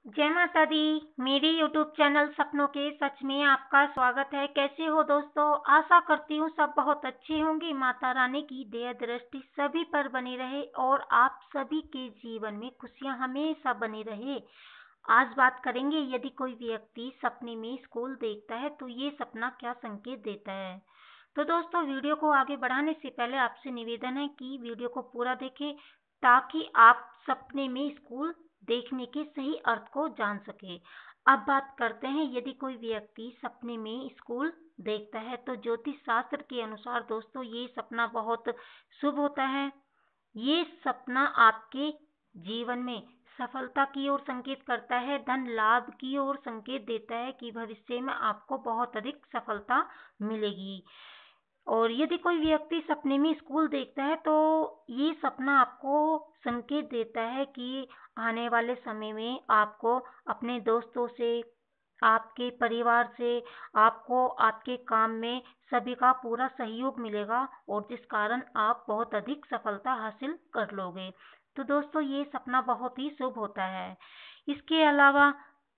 जय माता दी। मेरे YouTube चैनल सपनों के सच में आपका स्वागत है। कैसे हो दोस्तों? आशा करती हूँ सब बहुत अच्छे होंगे। माता रानी की दया दृष्टि सभी पर बनी रहे और आप सभी के जीवन में खुशियाँ हमेशा बनी रहे। आज बात करेंगे, यदि कोई व्यक्ति सपने में स्कूल देखता है तो ये सपना क्या संकेत देता है। तो दोस्तों, वीडियो को आगे बढ़ाने से पहले आपसे निवेदन है कि वीडियो को पूरा देखें ताकि आप सपने में स्कूल देखने के सही अर्थ को जान सके। अब बात करते हैं, यदि कोई व्यक्ति सपने में स्कूल देखता है तो ज्योतिष शास्त्र के अनुसार दोस्तों ये सपना बहुत शुभ होता है। ये सपना आपके जीवन में सफलता की ओर संकेत करता है, धन लाभ की ओर संकेत देता है कि भविष्य में आपको बहुत अधिक सफलता मिलेगी। और यदि कोई व्यक्ति सपने में स्कूल देखता है तो ये सपना आपको संकेत देता है कि आने वाले समय में आपको अपने दोस्तों से, आपके परिवार से, आपको आपके काम में सभी का पूरा सहयोग मिलेगा और जिस कारण आप बहुत अधिक सफलता हासिल कर लोगे। तो दोस्तों, ये सपना बहुत ही शुभ होता है। इसके अलावा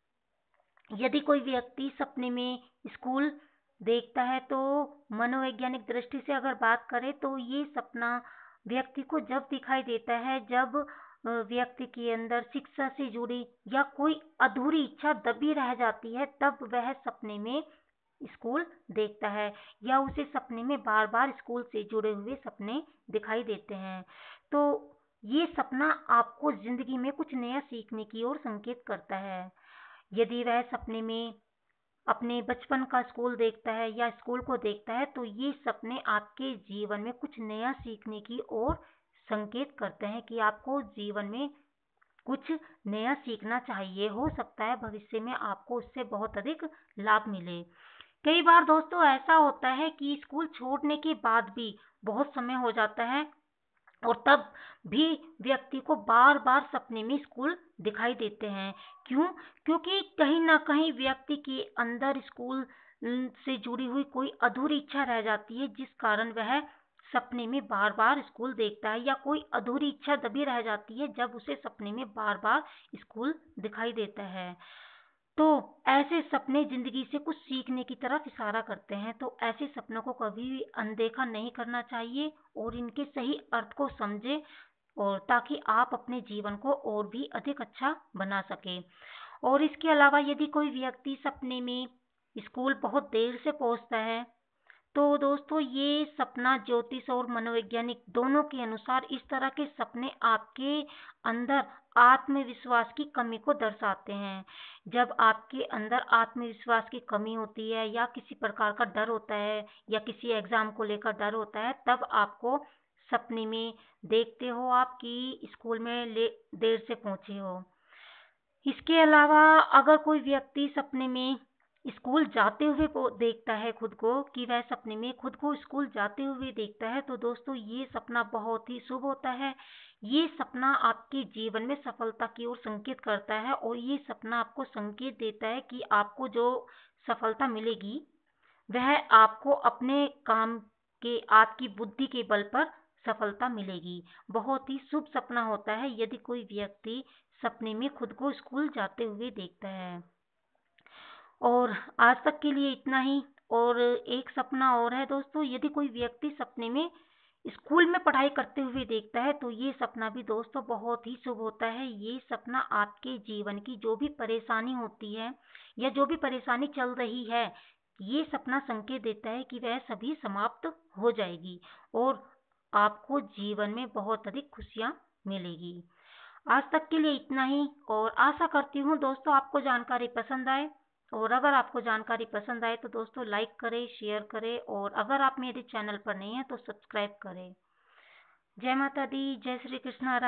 यदि कोई व्यक्ति सपने में स्कूल देखता है तो मनोवैज्ञानिक दृष्टि से अगर बात करें तो ये सपना व्यक्ति को जब दिखाई देता है जब व्यक्ति के अंदर शिक्षा से जुड़ी या कोई अधूरी इच्छा दबी रह जाती है, तब वह सपने में स्कूल देखता है या उसे सपने में बार बार स्कूल से जुड़े हुए सपने दिखाई देते हैं। तो ये सपना आपको जिंदगी में कुछ नया सीखने की ओर संकेत करता है। यदि वह सपने में अपने बचपन का स्कूल देखता है या स्कूल को देखता है तो ये सपने आपके जीवन में कुछ नया सीखने की ओर संकेत करते हैं कि आपको जीवन में कुछ नया सीखना चाहिए। हो सकता है भविष्य में आपको उससे बहुत अधिक लाभ मिले। कई बार दोस्तों ऐसा होता है कि स्कूल छोड़ने के बाद भी बहुत समय हो जाता है और तब भी व्यक्ति को बार बार सपने में स्कूल दिखाई देते हैं। क्यों? क्योंकि कहीं ना कहीं व्यक्ति के अंदर स्कूल से जुड़ी हुई कोई अधूरी इच्छा रह जाती है, जिस कारण वह सपने में बार बार स्कूल देखता है, या कोई अधूरी इच्छा दबी रह जाती है जब उसे सपने में बार बार स्कूल दिखाई देता है। तो ऐसे सपने जिंदगी से कुछ सीखने की तरफ इशारा करते हैं। तो ऐसे सपनों को कभी भी अनदेखा नहीं करना चाहिए और इनके सही अर्थ को समझें, और ताकि आप अपने जीवन को और भी अधिक अच्छा बना सकें। और इसके अलावा यदि कोई व्यक्ति सपने में स्कूल बहुत देर से पहुंचता है तो दोस्तों ये सपना ज्योतिष और मनोवैज्ञानिक दोनों के अनुसार इस तरह के सपने आपके अंदर आत्मविश्वास की कमी को दर्शाते हैं। जब आपके अंदर आत्मविश्वास की कमी होती है या किसी प्रकार का डर होता है या किसी एग्जाम को लेकर डर होता है, तब आपको सपने में देखते हो आप कि स्कूल में देर से पहुंचे हो। इसके अलावा अगर कोई व्यक्ति सपने में स्कूल जाते हुए को देखता है खुद को, कि वह सपने में खुद को स्कूल जाते हुए देखता है, तो दोस्तों ये सपना बहुत ही शुभ होता है। ये सपना आपके जीवन में सफलता की ओर संकेत करता है और ये सपना आपको संकेत देता है कि आपको जो सफलता मिलेगी वह आपको अपने काम के, आपकी बुद्धि के बल पर सफलता मिलेगी। बहुत ही शुभ सपना होता है यदि कोई व्यक्ति सपने में खुद को स्कूल जाते हुए देखता है। और आज तक के लिए इतना ही। और एक सपना और है दोस्तों, यदि कोई व्यक्ति सपने में स्कूल में पढ़ाई करते हुए देखता है तो ये सपना भी दोस्तों बहुत ही शुभ होता है। ये सपना आपके जीवन की जो भी परेशानी होती है या जो भी परेशानी चल रही है, ये सपना संकेत देता है कि वह सभी समाप्त हो जाएगी और आपको जीवन में बहुत अधिक खुशियाँ मिलेगी। आज तक के लिए इतना ही, और आशा करती हूँ दोस्तों आपको जानकारी पसंद आए। और अगर आपको जानकारी पसंद आए तो दोस्तों लाइक करें, शेयर करें, और अगर आप मेरे चैनल पर नहीं हैं तो सब्सक्राइब करें। जय माता दी, जय श्री कृष्णा।